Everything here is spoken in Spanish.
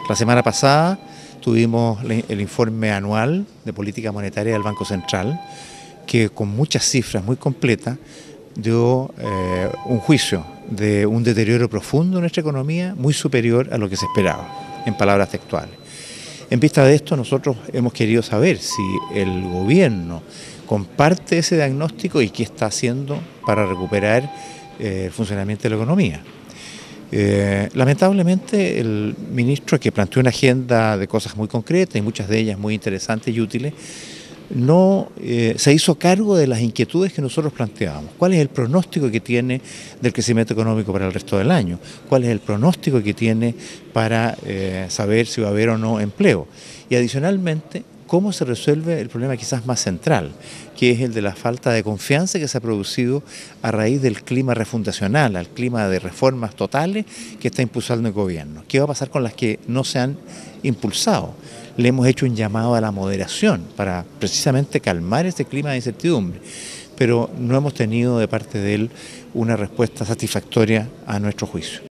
La semana pasada tuvimos el informe anual de política monetaria del Banco Central, que con muchas cifras muy completas dio un juicio de un deterioro profundo en nuestra economía, muy superior a lo que se esperaba, en palabras textuales. En vista de esto, nosotros hemos querido saber si el gobierno comparte ese diagnóstico y qué está haciendo para recuperar el funcionamiento de la economía. Lamentablemente el ministro, que planteó una agenda de cosas muy concretas y muchas de ellas muy interesantes y útiles, no se hizo cargo de las inquietudes que nosotros planteábamos. ¿Cuál es el pronóstico que tiene del crecimiento económico para el resto del año? ¿Cuál es el pronóstico que tiene para saber si va a haber o no empleo? Y adicionalmente, ¿cómo se resuelve el problema quizás más central, que es el de la falta de confianza que se ha producido a raíz del clima refundacional, al clima de reformas totales que está impulsando el gobierno? ¿Qué va a pasar con las que no se han impulsado? Le hemos hecho un llamado a la moderación para precisamente calmar ese clima de incertidumbre, pero no hemos tenido de parte de él una respuesta satisfactoria a nuestro juicio.